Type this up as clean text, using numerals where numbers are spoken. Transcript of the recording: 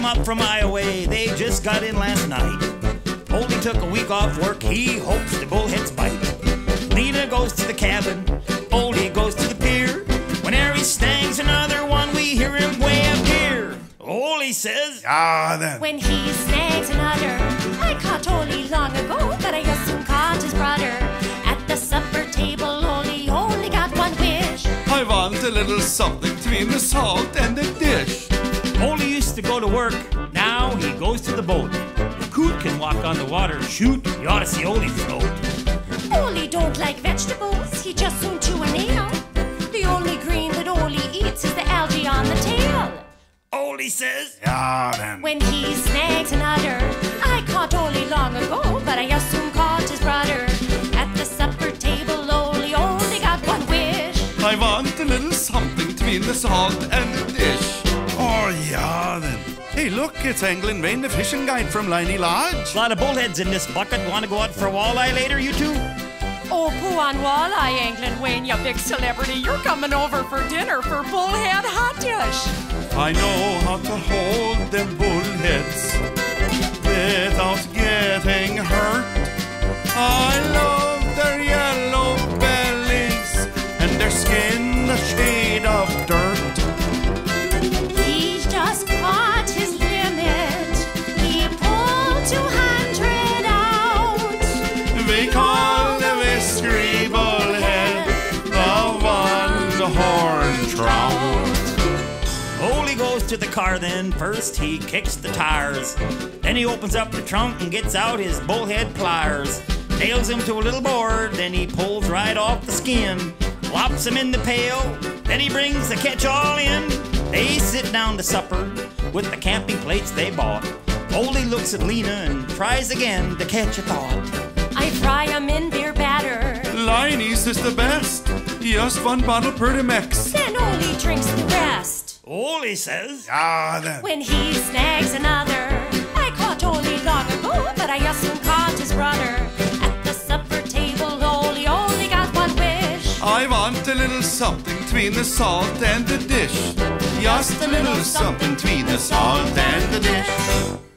up from Iowa, they just got in last night. Oldie took a week off work, he hopes the bullheads bite. Lena goes to the cabin, Oldie goes to the pier. When Harry snags another one, we hear him way up here. Oldie says, "Ah, then." When he snags another, I caught Oldie long ago, but I just soon caught his brother. At the supper table, Oldie only got one wish. I want a little something between the salt and the dish. Oldie used to go to work, now he goes to the boat. Coot can walk on the water, shoot, you ought to see Oldie float. Oldie don't like vegetables, he just soon chew a nail. The only green that Oldie eats is the algae on the tail. Oldie says, "Ah, then." When he snags another, I caught Oldie long ago, but I just soon caught his brother. At the supper table, Oldie only got one wish. I want a little something between the salt and the dish. "Oh, yeah, then." Hey, look, it's Anglin Rain, the fishing guide from Liney Lodge. a lot of bullheads in this bucket. Want to go out for a walleye later, you two? Oh, poo on walleye, Anglin Wayne, you big celebrity. You're coming over for dinner for Bullhead Hot Dish. I know how to hold them bullheads without getting hurt. I love their yellow bellies and their skin the shade of dirt. He's just caught his limit. He pulled 200 out. We call the whiskery bullhead the one-horn trout. Oldie goes to the car then. First he kicks the tires. Then he opens up the trunk and gets out his bullhead pliers. Nails him to a little board, then he pulls right off the skin. Lops him in the pail, then he brings the catch-all in. They sit down to supper with the camping plates they bought. Oldie looks at Lena and tries again to catch a thought. I fry 'em in beer batter. Liney's is the best. Just one bottle per the mix. Then Oldie drinks the rest. Oldie says, "Ah, then." When he snags another, I caught Oldie long ago, but I just soon caught his brother. At the supper table, Oldie only got one wish. I want a little something between the salt and the dish. Just a little something between the salt and the dish.